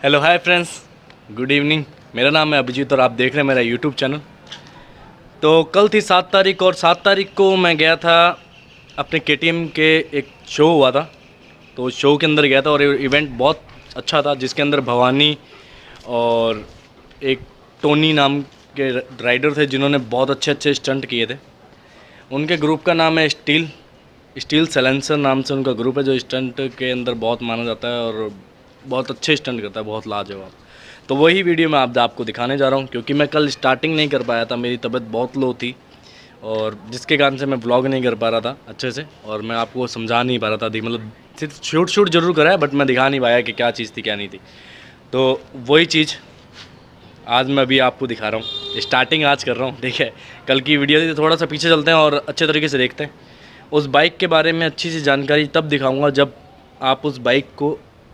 Hello hi friends, good evening. मेरा नाम है अभिजीत और आप देख रहे हैं मेरा यूट्यूब चैनल। तो कल थी 7 तारीख और 7 तारीख को मैं गया था अपने KTM के एक शो हुआ था। तो शो के अंदर गया था और इवेंट बहुत अच्छा था, जिसके अंदर भवानी और एक टोनी नाम के राइडर थे जिन्होंने बहुत अच्छे अच्छे स्टंट किए थे। उनके ग्रुप का नाम है स्टील साइलेंसर नाम से उनका ग्रुप है, जो स्टंट के अंदर बहुत माना जाता है और बहुत अच्छे स्टंट करता है, बहुत लाजवाब। तो वही वीडियो मैं आपको दिखाने जा रहा हूँ, क्योंकि मैं कल स्टार्टिंग नहीं कर पाया था, मेरी तबीयत बहुत लो थी और जिसके कारण से मैं व्लॉग नहीं कर पा रहा था अच्छे से, और मैं आपको समझा नहीं पा रहा था। मतलब सिर्फ शूट जरूर करा है, बट मैं दिखा नहीं पाया कि क्या चीज़ थी क्या नहीं थी। तो वही चीज़ आज मैं अभी आपको दिखा रहा हूँ, स्टार्टिंग आज कर रहा हूँ। ठीक है, कल की वीडियो थी, तो थोड़ा सा पीछे चलते हैं और अच्छे तरीके से देखते हैं। उस बाइक के बारे में अच्छी सी जानकारी तब दिखाऊंगा जब आप उस बाइक को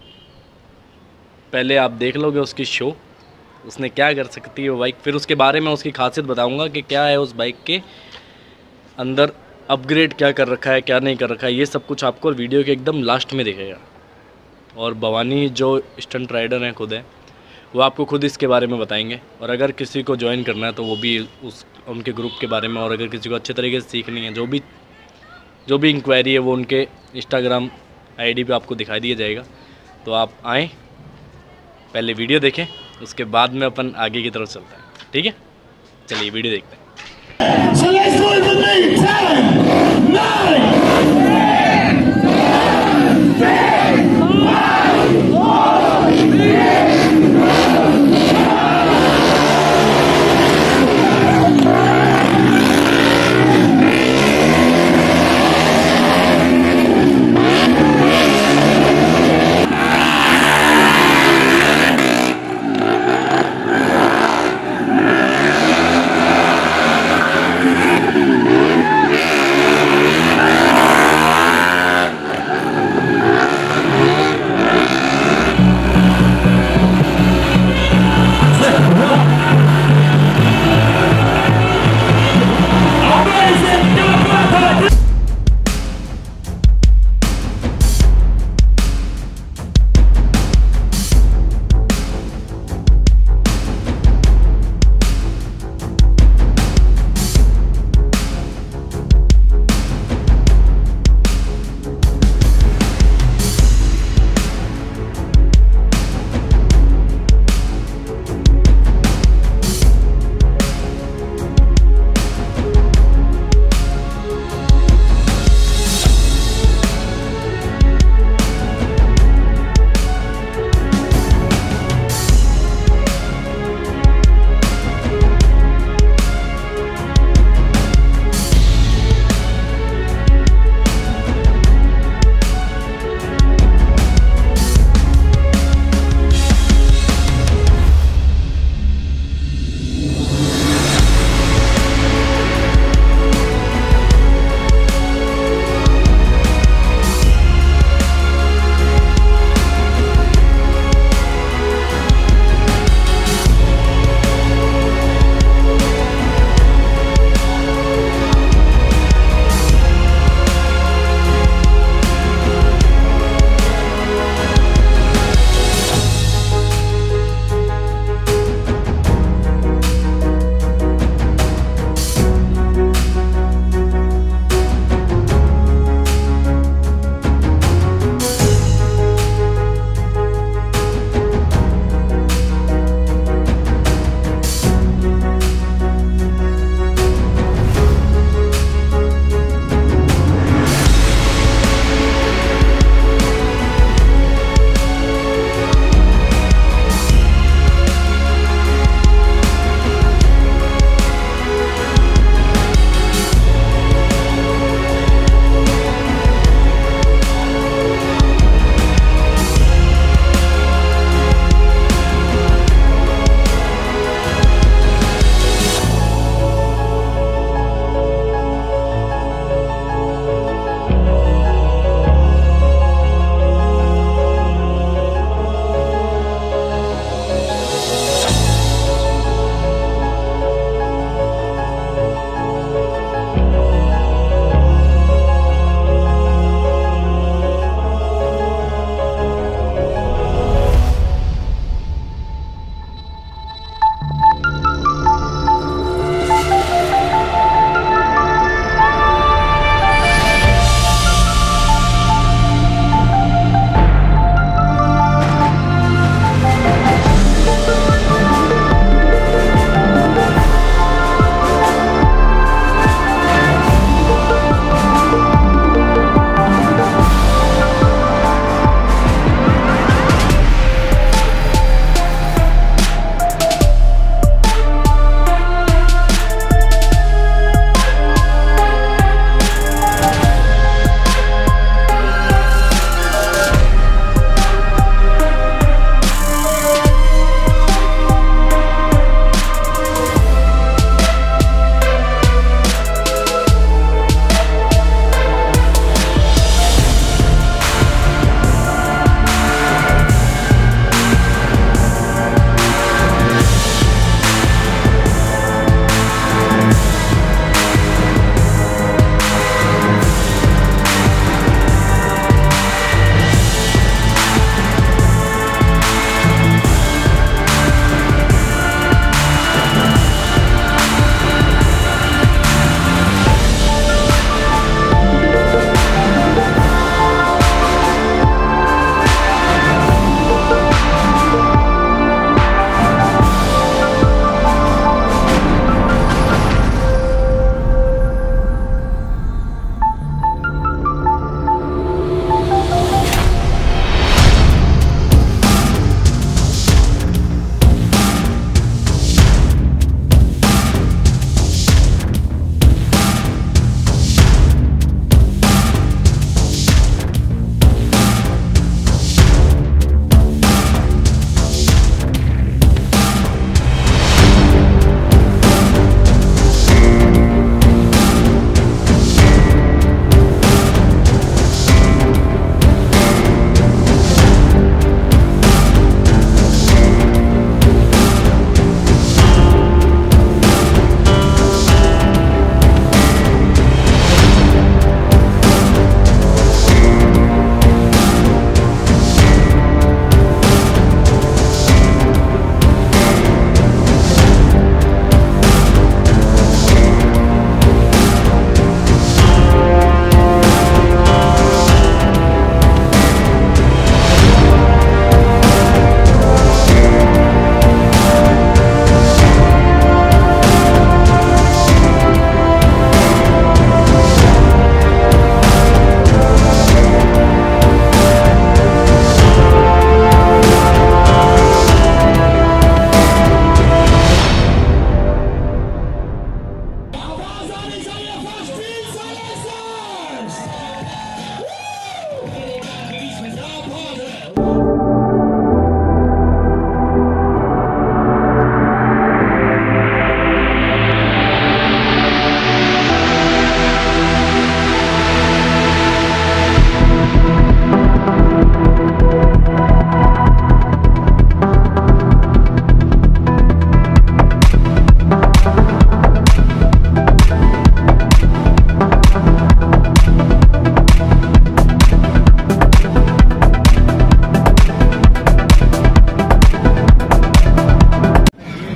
पहले आप देख लोगे, उसकी शो, उसने क्या कर सकती है वो बाइक, फिर उसके बारे में उसकी खासियत बताऊंगा कि क्या है उस बाइक के अंदर, अपग्रेड क्या कर रखा है क्या नहीं कर रखा है, ये सब कुछ आपको वीडियो के एकदम लास्ट में दिखेगा। और भवानी जो स्टंट राइडर हैं खुद हैं, वो आपको खुद इसके बारे में बताएंगे। और अगर किसी को ज्वाइन करना है तो वो भी उनके ग्रुप के बारे में, और अगर किसी को अच्छे तरीके से सीखनी है, जो भी इंक्वायरी है वो उनके इंस्टाग्राम ID पे आपको दिखाई दिया जाएगा। तो आप आएँ, पहले वीडियो देखें, उसके बाद में अपन आगे की तरफ चलते हैं। ठीक है, चलिए वीडियो देखते हैं। So let's do it with me. 10, 9, 5, 4, 3, 2, 1.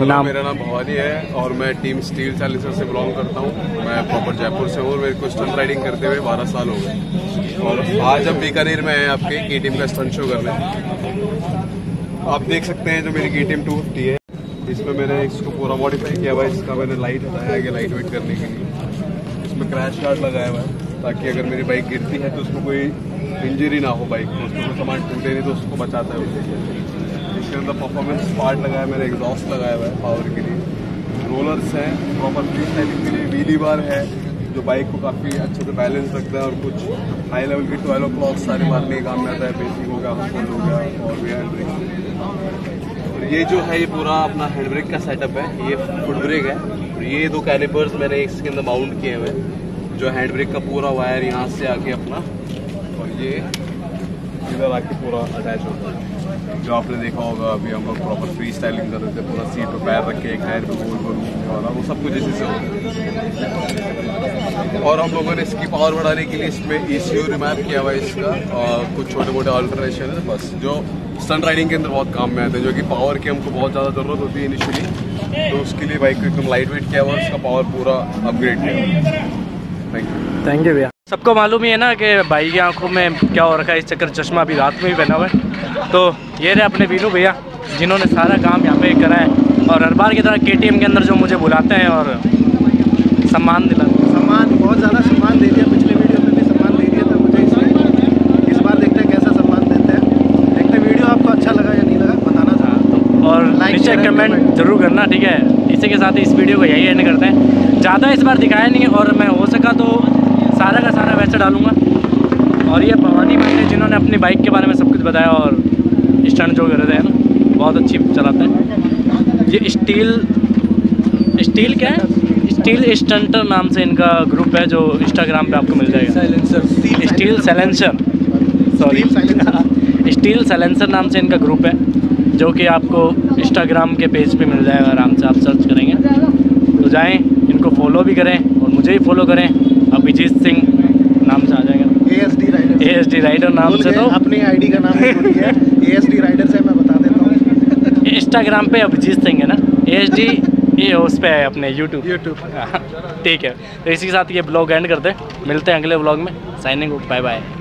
नाम? मेरा नाम भवानी है और मैं टीम स्टील साइलेंसर से बिलोंग करता हूँ। मैं प्रॉपर जयपुर से हूँ और मेरे को स्टंट राइडिंग करते हुए 12 साल हो गए और आज हम बीकानेर में हैं आपके KTM का स्टंट शो करने। आप देख सकते हैं जो मेरी KTM 250 है, इसमें मैंने इसको पूरा मॉडिफाई किया हुआ है। इसका मैंने लाइट हटाया है लाइट वेट करने के लिए। इसमें क्रैश गार्ड लगाया हुआ है ताकि अगर मेरी बाइक गिरती है तो उसमें कोई इंजरी ना हो, बाइक को उसमें कोई सामान टूटे नहीं तो उसको बचाता है उससे। इसके अंदर परफॉर्मेंस पार्ट लगाया है मैंने, एग्जॉस्ट लगाया हुआ है पावर के लिए, रोलर्स हैं प्रॉपर फ्री स्टाइलिंग के लिए, व्हीली बार है जो बाइक को काफ़ी अच्छे से बैलेंस रखता है और कुछ हाई लेवल के 12 o'clock सारे मारने के काम में आता है। बेसिक हो गया, फुल हो गया और भी हैंड ब्रेक। और ये जो है ये पूरा अपना हैंड ब्रेक का सेटअप है, ये फुट ब्रेक है और ये 2 कैलिपर्स मैंने इसके अंदर माउंट किए हुए हैं जो हैंड ब्रेक का पूरा वायर यहाँ से आके अपना और ये इधर आके पूरा अटैच होता है। जो आपने देखा होगा अभी हम लोग प्रॉपर फ्री स्टाइलिंग कर रहे थे, पूरा सीट पर पैर रख के एक टायर पे गोल गोल घूमने वाला, वो सब कुछ इसी से होगा। और हम लोगों ने इसकी पावर बढ़ाने के लिए इसमें ECU रिमैप किया हुआ है इसका और कुछ छोटे मोटे अल्टरेशन है बस, जो स्टंट राइडिंग के अंदर बहुत काम में आते हैं, जो कि पावर की हमको बहुत ज़्यादा ज़रूरत होती है इनिशियली, तो उसके लिए बाइक को एकदम लाइट वेट किया हुआ है, उसका पावर पूरा अपग्रेड किया। थैंक यू भैया। सबको मालूम ही है ना कि भाई की आंखों में क्या हो रखा है, इस चक्कर चश्मा अभी रात में भी पहना हुआ है। तो ये रहे अपने वीनू भैया जिन्होंने सारा काम यहाँ पे करा है और हर बार की तरह KTM के अंदर जो मुझे बुलाते हैं और सम्मान दिलाते हैं। सम्मान बहुत ज़्यादा सम्मान दे दिया, पिछले वीडियो में भी सम्मान दे दिया था मुझे, इसलिए इस बार देखते हैं कैसा सम्मान देते हैं। देखते वीडियो आपको अच्छा लगा या नहीं लगा बताना था और नीचे कमेंट जरूर करना, ठीक है। इसी के साथ इस वीडियो को यही एंड करते हैं। ज़्यादा इस बार दिखाया नहीं है और मैं हो सका तो सारा का सारा वैसे डालूंगा। और ये भवानी भाई ने जिन्होंने अपनी बाइक के बारे में सब कुछ बताया और स्टंट जो कर रहे हैं ना बहुत अच्छी चलाता है। ये स्टील क्या है, स्टील स्टंट नाम से इनका ग्रुप है जो इंस्टाग्राम पे आपको मिल जाएगा। Steel silencer, sorry steel silencer नाम से इनका ग्रुप है जो कि आपको इंस्टाग्राम के पेज पे मिल जाएगा, आराम से आप सर्च करेंगे तो जाएं, इनको फॉलो भी करें और मुझे ही फॉलो करें। अभिजीत सिंह नाम से आ जाएगा, ASD राइडर नाम से। तो अपनी आईडी का नाम भूल गया, ASD राइडर से मैं बता देता हूँ। इंस्टाग्राम पे अभिजीत सिंह है ना, ASD ये उस पे है अपने यूट्यूब। ठीक है, तो इसी के साथ ये ब्लॉग एंड करते हैं, मिलते हैं अगले ब्लॉग में। Signing, bye bye.